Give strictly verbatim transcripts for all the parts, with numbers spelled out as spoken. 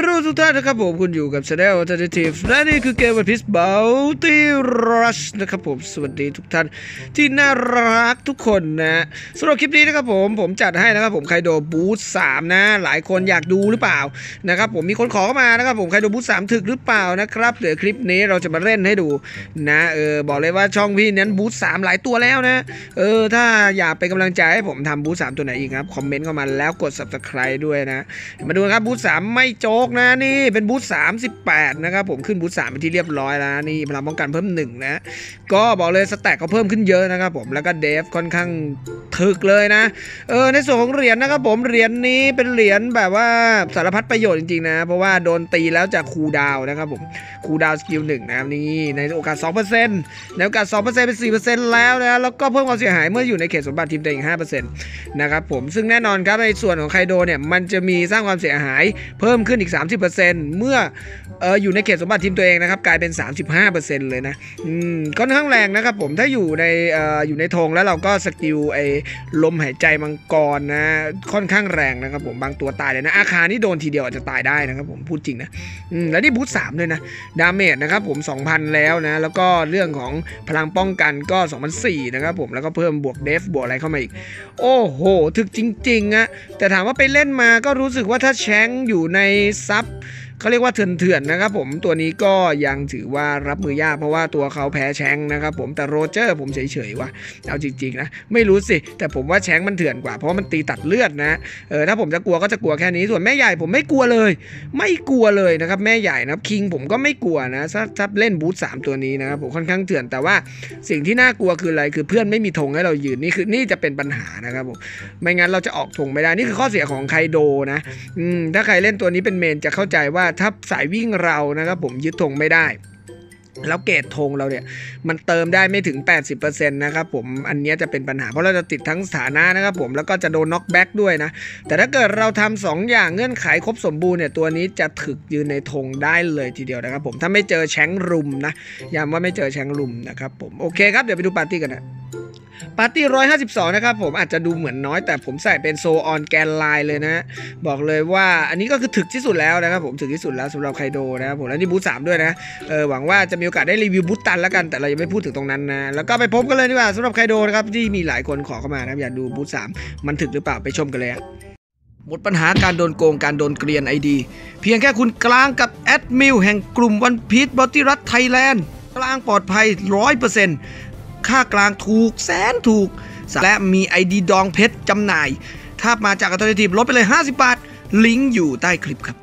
รู้ทุกท่านนะครับผมคุณอยู่กับ Channel Alternative และนี่คือเกม One Piece Bounty Rush นะครับผมสวัสดีทุกท่านที่น่ารักทุกคนนะสำหรับคลิปนี้นะครับผมผมจัดให้นะครับผมไคโดบูทสามนะหลายคนอยากดูหรือเปล่านะครับผมมีคนขอเข้ามานะครับผมไคโดบูทสามถึกหรือเปล่านะครับเดี๋ยวคลิปนี้เราจะมาเล่นให้ดูนะเออบอกเลยว่าช่องพี่นั้นบูทสามหลายตัวแล้วนะเออถ้าอยากเป็นกำลังใจให้ผมทำบูทสามตัวไหนอีกครับคอมเมนต์เข้ามาแล้วกด Subscribe ด้วยนะมาดูครับบูทสามไม่โจ๊กนะนี่เป็นบูทสามสิบแปดนะครับผมขึ้นบูทสามเป็นที่เรียบร้อยแล้วนี่พลังป้องกันเพิ่มหนึ่งนะก็บอกเลยสแต็กเขาเพิ่มขึ้นเยอะนะครับผมแล้วก็เดฟค่อนข้างถึกเลยนะเออในส่วนของเหรียญนะครับผมเหรียญนี้เป็นเหรียญแบบว่าสารพัดประโยชน์จริงๆนะเพราะว่าโดนตีแล้วจากคูลดาวน์นะครับผมคูลดาวน์สกิลหนึ่งนะครับนี่ในโอกาส สองเปอร์เซ็นต์ ในโอกาส สองเปอร์เซ็นต์ เป็น สี่เปอร์เซ็นต์ แล้วนะแล้วก็เพิ่มความเสียหายเมื่ออยู่ในเขตสมบัติทีมตัวเอง ห้าเปอร์เซ็นต์ นะครับผมซึ่งแน่นอนครับในส่วนของไคโดเนี่ยมันจะมีสร้างความเสียหายเพิ่มขึ้นอีก สามสิบเปอร์เซ็นต์ เมื่อเอออยู่ในเขตสมบัติทีมตัวเองนะครับกลายเป็น สามสิบห้าเปอร์เซ็นต์ เลยนะอืมค่อนข้างแรงนะครับผมถ้าอยู่ในเอ่ออยู่ในธงแล้วเราก็สกิลไอ้ลมหายใจมังกรนะค่อนข้างแรงนะครับผมบางตัวตายเลยนะอาคารนี่โดนทีเดียวอาจจะตายได้นะครับผมพูดจริงนะอืมแล้วนี่บูทสามด้วยนะดาเมจนะครับผม สองพัน แล้วนะแล้วก็เรื่องของพลังป้องกันก็ สองพันสี่ร้อย นะครับผมแล้วก็เพิ่มบวกเดฟบวกอะไรเข้ามาอีกโอ้โหถึกจริงๆอะแต่ถามว่าไปเล่นมาก็รู้สึกว่าถ้าแชงอยู่ในซับเขาเรียกว่าเถื่อนๆนะครับผมตัวนี้ก็ยังถือว่ารับมือยากเพราะว่าตัวเขาแพ้แชงนะครับผมแต่โรเจอร์ผมเฉยๆว่ะเอาจริงๆนะไม่รู้สิแต่ผมว่าแชงมันเถื่อนกว่าเพราะมันตีตัดเลือดนะเออถ้าผมจะกลัวก็จะกลัวแค่นี้ส่วนแม่ใหญ่ผมไม่กลัวเลยไม่กลัวเลยนะครับแม่ใหญ่นะคิงผมก็ไม่กลัวนะถ้าถ้าเล่นบูทสามตัวนี้นะครับผมค่อนข้างเถื่อนแต่ว่าสิ่งที่น่ากลัวคืออะไรคือเพื่อนไม่มีธงให้เรายืนนี่คือนี่จะเป็นปัญหานะครับผมไม่งั้นเราจะออกธงไม่ได้นี่คือข้อเสียของไคโดนะอืมถ้าใครเล่นตัวนี้เป็นเมนจะเข้าใจว่าถ้าสายวิ่งเรานะครับผมยึดธงไม่ได้แล้วเกตธงเราเนี่ยมันเติมได้ไม่ถึง แปดสิบเปอร์เซ็นต์ นะครับผมอันนี้จะเป็นปัญหาเพราะเราจะติดทั้งสถานะนะครับผมแล้วก็จะโดนน็อกแบ็กด้วยนะแต่ถ้าเกิดเราทำสองอย่างเงื่อนไขครบสมบูรณ์เนี่ยตัวนี้จะถึกยืนในธงได้เลยทีเดียวนะครับผมถ้าไม่เจอแชงรุมนะย้ำว่าไม่เจอแชงรุมนะครับผมโอเคครับเดี๋ยวไปดูปาร์ตี้กันนะปาร์ตี้หนึ่งร้อยห้าสิบสองนะครับผมอาจจะดูเหมือนน้อยแต่ผมใส่เป็นโซออนแกนไลน์เลยนะบอกเลยว่าอันนี้ก็คือถึกที่สุดแล้วนะครับผมถึกที่สุดแล้วสำหรับไคโดนะครับผมแล้วนี่บูทสามด้วยนะเออหวังว่าจะมีโอกาสได้รีวิวบูทตันแล้วกันแต่เรายังไม่พูดถึงตรงนั้นนะแล้วก็ไปพบกันเลยดีกว่าสำหรับไคโดนะครับที่มีหลายคนขอเข้ามานะอยากดูบูทสามมันถึกหรือเปล่าไปชมกันเลยหมดปัญหาการโดนโกงการโดนเกลียน ไอ ดี เพียงแค่คุณกลางกับแอดมิลแห่งกลุ่มวันพีชบอตี้รัฐไทยแลนด์กลางปลอดภัย ร้อยเปอร์เซ็นต์ ค่ากลางถูกแสนถูกและมี ไอ ดี ดองเพชรจำหน่ายถ้ามาจากอัลเทอร์เนทีฟลดไปเลยห้าสิบบาทลิงก์อยู่ใต้คลิปครับ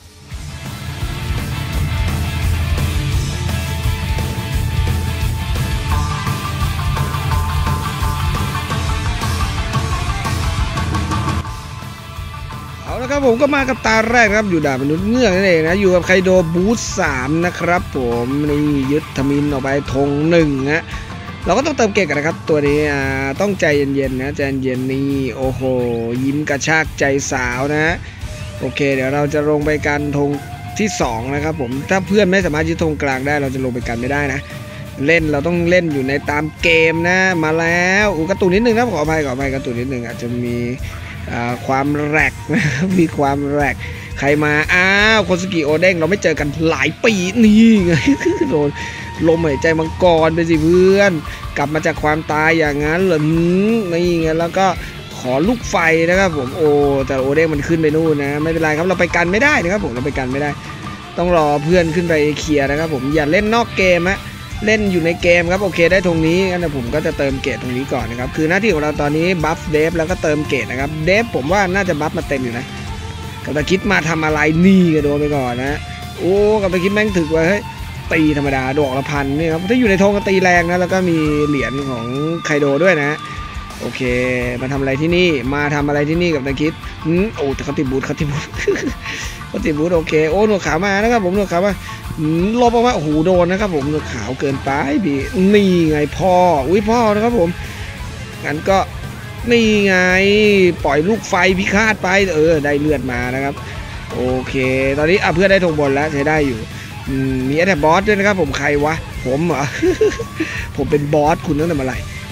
เอาละครับผมก็มากับตาแรกครับอยู่ด่านมนุษย์เงือกนั่นเองนะอยู่กับไคโดบูทสามนะครับผมนี่ยึดทมินออกไปธงหนึ่งนะเราก็ต้องเติมเก่งกันนะครับตัวนี้ต้องใจเย็นๆนะใจเย็นนี่โอ้โหยิ้มกระชากใจสาวนะโอเคเดี๋ยวเราจะลงไปกันธงที่สองนะครับผมถ้าเพื่อนไม่สามารถยึดธงกลางได้เราจะลงไปกันไม่ได้นะเล่นเราต้องเล่นอยู่ในตามเกมนะมาแล้วอุกระตุนนิดนึงนะขออภัยขออภัยกระตุนนิดนึงอาจจะมีความแรกนะมีความแรกใครมาอ้าวโคสกิโอเด้งเราไม่เจอกันหลายปีนี่ไงโดนลมหายใจมังกรไปสิเพื่อนกลับมาจากความตายอย่างนั้นเหรอนี่ไงแล้วก็ขอลูกไฟนะครับผมโอ้แต่โอเด้งมันขึ้นไปนู่นนะไม่เป็นไรครับเราไปกันไม่ได้นะครับผมเราไปกันไม่ได้ต้องรอเพื่อนขึ้นไปเคลียร์นะครับผมอย่าเล่นนอกเกมฮะเล่นอยู่ในเกมครับโอเคได้ตรงนี้งั้นผมก็จะเติมเกตตรงนี้ก่อนนะครับคือหน้าที่ของเราตอนนี้บัฟเดฟแล้วก็เติมเกตนะครับเดฟผมว่าน่าจะบัฟมาเต็มอยู่นะกับตะคิดมาทำอะไรนี่ก็โดนไปก่อนนะโอ้กับตะคิดแม่งถึกไว้เฮ้ยตีธรรมดาดอกละพันนี่ครับถ้าอยู่ในธงก็ตีแรงนะแล้วก็มีเหรียญของไคโดด้วยนะโอเคมาทำอะไรที่นี่มาทำอะไรที่นี่กับตะคิดอืมโอ้แต่เขาติดบูทเขาติดบูทเขาติดบูทโอเคโอ้หนวดขาวมานะครับผมหนวดขาวมาลบออกมาโอ้โหโดนนะครับผมหนวดขาวเกินไปพี่นี่ไงพ่ออุ้ยพ่อนะครับผมงั้นก็นี่ไงปล่อยลูกไฟพิฆาตไปเออได้เลือดมานะครับโอเคตอนนี้อ่ะเพื่อนได้ธงบนแล้วใช้ได้อยู่มีแอตแทกบอสด้วยนะครับผมใครวะผมเหรอ ผมเป็นบอสคุณตั้งแต่เมื่อไหร่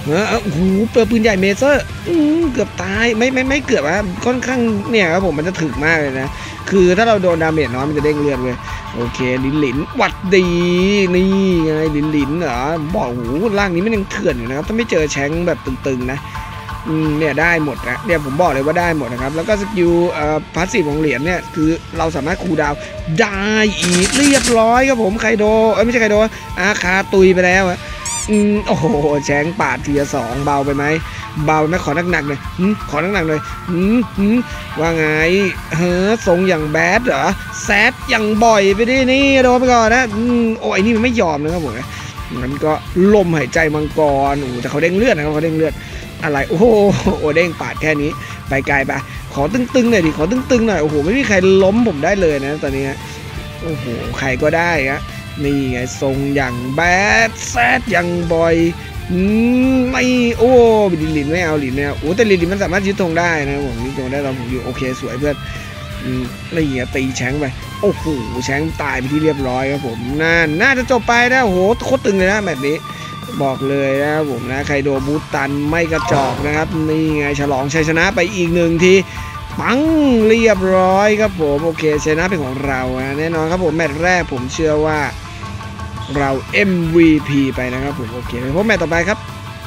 เออโอ้โหเปิดปืนใหญ่เมเซอร์เกือบตายไม่ไม่ไม่เกือบอะค่อนข้างเนี่ยครับผมมันจะถึกมากเลยนะคือถ้าเราโดนดาเมจน้อยมันจะเด้งเลือดเลยโอเคลินหลินวัดดีนี่ไงลินหลินเหรอบอกโอ้โหร่างนี้มันยังเถื่อนอยู่นะครับถ้าไม่เจอแชงแบบตึงๆนะเนี่ยได้หมดนะเนี่ยผมบอกเลยว่าได้หมดนะครับแล้วก็สกิลเอ่อพาสซีฟของเหรียญเนี่ยคือเราสามารถคูลดาวน์ได้อีกเรียบร้อยครับผมไคโดเอ้ยไม่ใช่ไคโดอาคาตุยไปแล้วอะอืมโอ้โหแชงปาดทีละสองเบาไปไหมเบาไหมขอหนักๆหน่อยขอหนักๆหน่อยว่าไงเฮ้อทรงอย่างแบดเหรอแซดอย่างบ่อยไปดินี่โดนไปก่อนนะโอ้ยนี่มันไม่ยอมนะครับผมงั้นก็ลมหายใจมังกรโอ้แต่เขาเด้งเลือดนะครับเขาเด้งเลือดอะไรโอ้โหโอเด้งปาดแค่นี้ไปไกลไปขอตึงๆหน่อยดิขอตึงๆหน่อยโอ้โหไม่มีใครล้มผมได้เลยนะตอนนี้โอ้โหใครก็ได้ฮะนี่ไงทรงอย่างแบดแซดอย่างบ่อยไม่โอ้ลินลินไม่เอาลินไม่เอาโอ้แต่ลินลินมันสามารถยึดธงได้นะผมยึดธงได้เราผมอยู่โอเคสวยเพื่อนนี่ไงตีแชงไปโอ้โหแชงตายไปที่เรียบร้อยครับผมน่าน่าจะจบไปนะโอ้โหโคตรตึงเลยนะแบบนี้บอกเลยนะผมนะใครโดบูตันไม่กระจอกนะครับนี่ไงฉลองชัยชนะไปอีกหนึ่งทีปังเรียบร้อยครับผมโอเคชนะเป็นของเรานะแน่นอนครับผมแมตช์แรกผมเชื่อว่าเรา เอ็ม วี พี ไปนะครับผมโอเคไปพบแมตช์ต่อไปครับ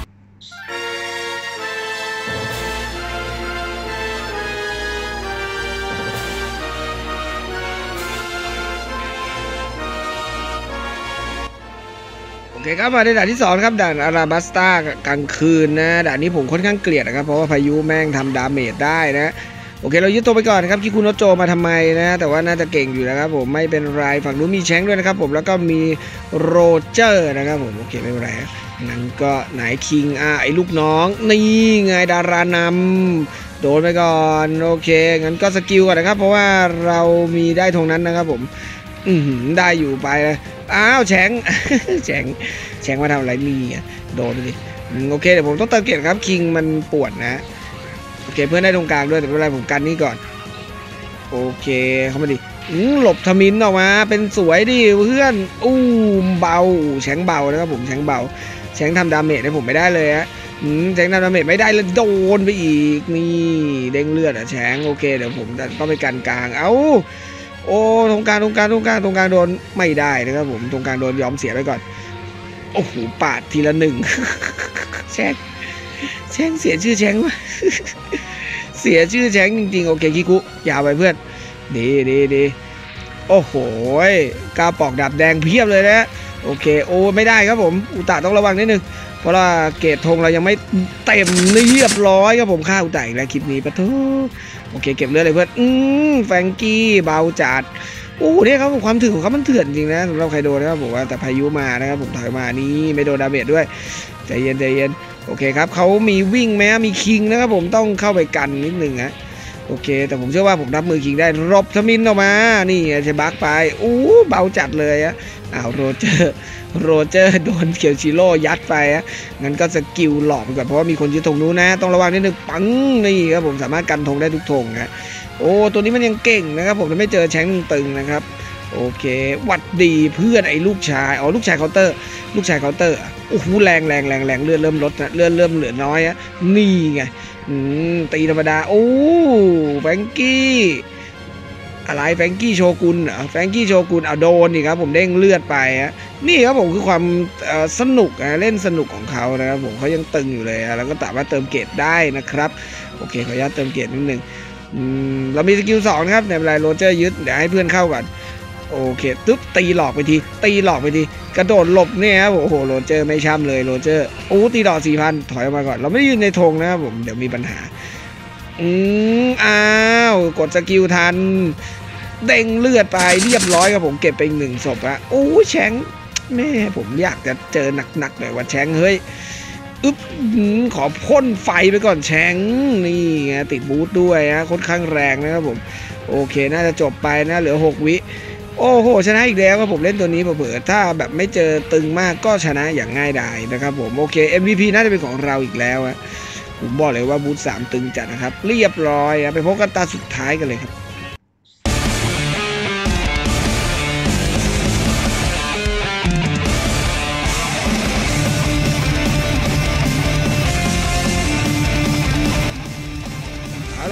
โอเคครับมาในด่านที่สองครับด่านอาราบัสตากลางคืนนะด่านนี้ผมค่อนข้างเกลียดนะครับเพราะว่าพายุแม่งทำดาเมจได้นะโอเคเรายึดตัวไปก่อนนะครับคิคุโนโจมาทำไมนะแต่ว่าน่าจะเก่งอยู่นะครับผมไม่เป็นไรฝั่งนู้นมีแชงด้วยนะครับผมแล้วก็มีโรเจอร์นะครับผมโอเคไม่เป็นไรงั้นก็ไหนคิงอ่ะไอ้ลูกน้องนี่ไงดารานำโดนไปก่อนโอเคงั้นก็สกิลก่อนนะครับเพราะว่าเรามีได้ตรงนั้นนะครับผมอืมได้อยู่ไปอ้าวแชงแชงแชงมาทำอะไรนี่โดนไปดิโอเคเดี๋ยวผมต้องเติมเกียรติครับคิงมันปวดนะโอเคเพื่อนได้ตรงกลางด้วยแต่ไม่เป็นไรผมกันนี่ก่อนโอเคเข้ามาดิหลบทมินออกมาเป็นสวยดิเพื่อนอู้เบาแชงเบานะครับผมแชงเบาแชงทำดาเมจให้ผมไม่ได้เลยฮะแชงทำดาเมจไม่ได้เลยโดนไปอีกนี่เด้งเลือดอ่ะแชงโอเคเดี๋ยวผมต้องไปกันกลางเอ้าโอ้ตรงกลางตรงกลางตรงกลางตรงกลางโดนไม่ได้นะครับผมตรงกลางโดนยอมเสียไปก่อนโอ้โหปาดทีละหนึ่งแชงแชงเสียชื่อแชงวะเสียชื่อแชงจริงๆโอเคคิคุยาวไปเพื่อนดีดีดีโอ้โหกาปอกดาบแดงเพียบเลยนะโอเคโอ้ไม่ได้ครับผมอุตะต้องระวังนิดนึงเพราะว่าเกตธงเรายังไม่เต็มเรียบร้อยครับผมฆ่าอุตะอีกแล้วคลิปนี้ปะทุโอเคเก็บเลือดเลยเพื่อนอืมแฟงกี้เบาจัดโอ้เนี่ยครับความถึงของเขามันเถื่อนจริงนะสำหรับใครโดนนะครับผมว่าแต่พายุมานะครับผมถอยมานี่ไม่โดนดาเมจด้วยใจเย็นใจเย็นโอเคครับเขามีวิ่งไหมมีคิงนะครับผมต้องเข้าไปกันนิดนึงฮะโอเคแต่ผมเชื่อว่าผมรับมือคิงได้รบทมินออกมานี่จะบักไปอู้เบาจัดเลยอะอ้าวโรเจอร์โรเจอร์โดนเคียวชิโร่ยัดไปอะงั้นก็สกิลหลอกไปก่อนเพราะว่ามีคนยึดธงนู้นนะต้องระวังนิดนึงปังนี่ครับผมสามารถกันธงได้ทุกธงนะโอ้ตัวนี้มันยังเก่งนะครับผมจะไม่เจอแชงตึงนะครับโอเควัดดีเพื่อนไอ้ลูกชายอ๋อลูกชายเคาน์เตอร์ลูกชายเคาน์เตอร์โอ้โหแรงแรงแรงแรงเลือดเริ่มลดนะเลือดเริ่มเหลือน้อยอะนี่ไงตีธรรมดาโอ้แฟงกี้อะไรแฟงกี้โชกุนเหรอแฟงกี้โชกุนเอาโดนนี่ครับผมเด้งเลือดไปฮะนี่ครับผมคือความสนุกนะเล่นสนุกของเขานะครับผมเขายังตึงอยู่เลยแล้วก็สามารถเติมเกรดได้นะครับโอเคขออนุญาตเติมเกรดนิดนึงเรามีสกิลสองนะครับในเวลาโรเจอร์ยึดเดี๋ยวให้เพื่อนเข้าก่อนโอเคตึ๊บตีหลอกไปทีตีหลอกไปทีกระโดดหลบเนี่ยครับโอ้โหโรเจอร์ไม่ช่ำเลยโรเจอร์โอ้ตีดอกสี่พันถอยออกมาก่อนเราไม่ได้ยืนในธงนะครับผมเดี๋ยวมีปัญหาอืมอ้าวกดสกิลทันเด้งเลือดไปเรียบร้อยครับผมเก็บไปอีกหนึ่งศพอะโอ้แชงแม่ผมอยากจะเจอหนักๆหน่อยว่าแชงเฮ้ยอึ๊บขอพ่นไฟไปก่อนแชงนี่ไงติดบูทด้วยนะค่อนข้างแรงนะครับผมโอเคน่าจะจบไปนะเหลือหกวิโอ้โหชนะอีกแล้วครับผมเล่นตัวนี้เผื่อถ้าแบบไม่เจอตึงมากก็ชนะอย่างง่ายดายนะครับผมโอเค เอ็ม วี พี น่าจะเป็นของเราอีกแล้วอะผมบอกเลยว่าบูทสามตึงจัดนะครับเรียบร้อยไปพบกันตาสุดท้ายกันเลยครับ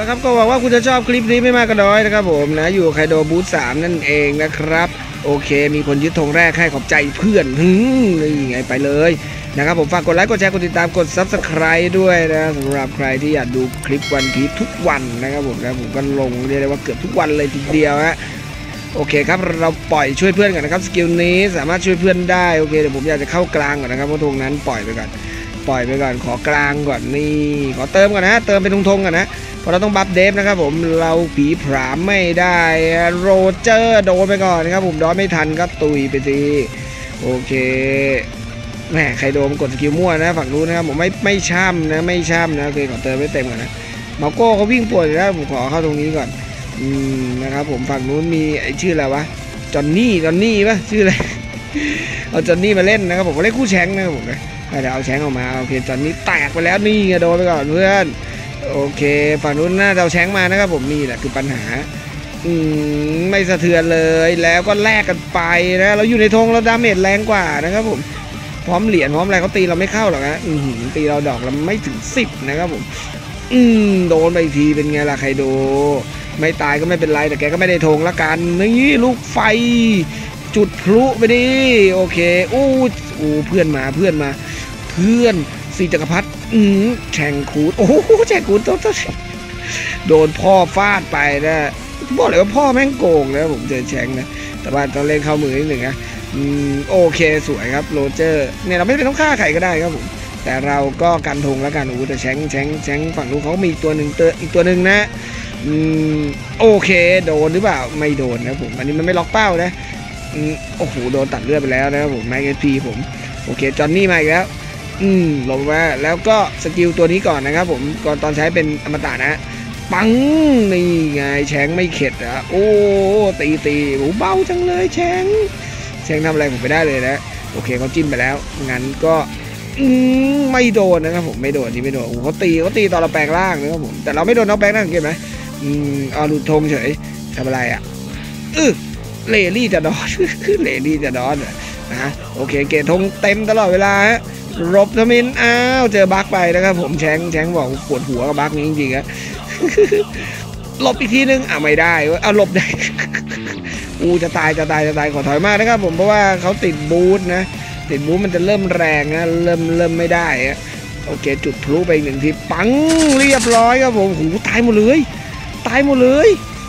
นะครับก็หวังว่าคุณจะชอบคลิปนี้ไม่มากก็น้อยนะครับผมนะอยู่ไคโดบูธสามนั่นเองนะครับโอเคมีคนยึดธงแรกให้ขอบใจเพื่อนนี่ไงไปเลยนะครับผมฝากกดไลค์กดแชร์กดติดตามกด ซับสไครบ์ ด้วยนะสำหรับใครที่อยากดูคลิปวันพีชทุกวันนะครับผมนะผมก็ลงเรียกได้ว่าเกือบทุกวันเลยทีเดียวฮะโอเคครับเราปล่อยช่วยเพื่อนกันนะครับสกิลนี้สามารถช่วยเพื่อนได้โอเคเดี๋ยวผมอยากจะเข้ากลางก่อนนะครับเพราะธงนั้นปล่อยไปก่อนปล่อยไปก่อนขอกลางก่อนนี่ขอเติมก่อนนะเติมเป็นธงๆก่อนนะเพราะเราต้องบัฟเดฟนะครับผมเราผีผลามไม่ได้โรเจอร์โดนไปก่อนนะครับผมดอนไม่ทันก็ตุยไปสิโอเคแหมใครโดนกดสกิลมั่วนะฝั่งนู้นนะครับผมไม่ไม่ช่ำนะไม่ช่ำนะโอเคขอเติมไม่เต็มก่อนนะมาโก้เขาวิ่งปวดแล้วผมขอเข้าตรงนี้ก่อนอืมนะครับผมฝั่งนู้นมีไอชื่ออะไรวะจอนนี่จอนนี่ปะชื่ออะไรเอาจอนนี่มาเล่นนะครับผมก็เล่นคู่แชงนะครับผมเลยเดี๋ยวเอาแชงออกมาโอเคจอนนี่แตกไปแล้วนี่โดนไปก่อนเพื่อนโอเคฝั่งนู้นน่าจะเอาแชงมานะครับผมนี่แหละคือปัญหาอืมไม่สะเทือนเลยแล้วก็แลกกันไปนะเราอยู่ในธงเราดาเมจแรงกว่านะครับผมพร้อมเหรียญพร้อมอะไรเขาตีเราไม่เข้าหรอกนะอืมตีเราดอกเราไม่ถึงสิบนะครับผมอืมโดนไปอีกทีเป็นไงล่ะใครโดไม่ตายก็ไม่เป็นไรแต่แกก็ไม่ได้ธงละกันนี่ลูกไฟจุดพลุไปดิโอเคอู้อู้เพื่อนมาเพื่อนมาเพื่อนสีจักรพรรดิอืมแข่งขูดโอ้โหแข่งขูดต้องโดนพ่อฟาดไปนะบอกเลยว่าพ่อแม่งโกงนะผมเจอแชงนะแต่ว่าตอนเล่นเข้ามือนิดหนึ่งนะอืมโอเคสวยครับโรเจอร์เนี่ยเราไม่เป็นต้องฆ่าใครก็ได้ครับผมแต่เราก็กันธงแล้วกันโอ้แต่แชงแชงแชงฝั่งนู้นเขามีตัวหนึ่งเตออีกตัวหนึ่งนะอืมโอเคโดนหรือเปล่าไม่โดนนะผมอันนี้มันไม่ล็อกเป้านะอืมโอ้โหโดนตัดเลือดไปแล้วนะครับผมแม็กเอพีผมโอเคจอนนี่มาอีกแล้วอืมลงมาแล้วก็สกิลตัวนี้ก่อนนะครับผมก่อนตอนใช้เป็นอมตะนะปังนี่ไงแชงไม่เข็ดอ่ะโอ้ตีตีโอ้เบาจังเลยแชงแชงทำอะไรผมไม่ได้เลยนะโอเคเขาจิ้มไปแล้วงั้นก็อืมไม่โดนนะครับผมไม่โดนที่ไม่โดนโอ้เขาตีเขาตีตอนเราแปลงร่างนะครับผมแต่เราไม่โดนน้องแปลงร่างเห็นไหมอืมเอาหลุดธงเฉยทำอะไรอ่ะอือเลลี่จะดอนเลลี่จะดอนนะโอเคเกตธงเต็มตลอดเวลาฮะรบทมินอ้าวเจอบั๊กไปนะครับผมแชงแชงบอกปวดหัวกับบั๊กนี้จริงๆอะหลบอีกทีนึงอ่ะไม่ได้เอาหลบได้อูจะตายจะตายจะตายขอถอยมากนะครับผมเพราะว่าเขาติดบูทนะติดบูทมันจะเริ่มแรงนะเริ่มเริ่มไม่ได้อะโอเคจุดพลุไปอีกหนึ่งทีปังเรียบร้อยครับผมหูตายหมดเลยตายหมดเลย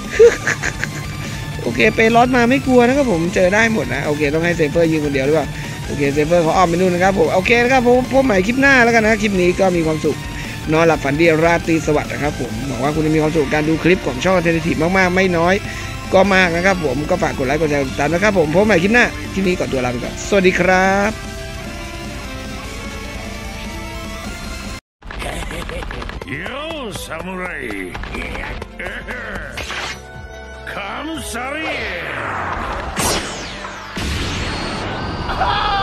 โอเคเปรอสมาไม่กลัวนะครับผมเจอได้หมดนะโอเคต้องให้เซเฟอร์ยิงคนเดียวหรือเปล่าโอเคเซเฟอร์เขาอ้อมไปนู่นนะครับผมโอเคนะครับผมพบใหม่คลิปหน้าแล้วกันนะคลิปนี้ก็มีความสุขนอนหลับฝันดีราตรีสวัสดิ์นะครับผมหวังว่าคุณจะมีความสุขการดูคลิปของช่องเทเลทีฟมากๆไม่น้อยก็มากนะครับผมก็ฝากกดไลค์กดแชร์กดติดตามนะครับผมพบใหม่คลิปหน้าคลิปนี้ก่อนตัวลาไปก่อนสวัสดีครับโย่ซามูไรคัมซาริ